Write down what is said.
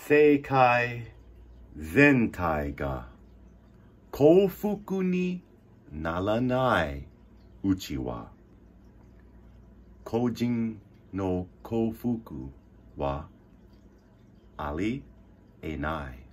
世界全体が幸福にならないうちは個人の幸福はあり得ない。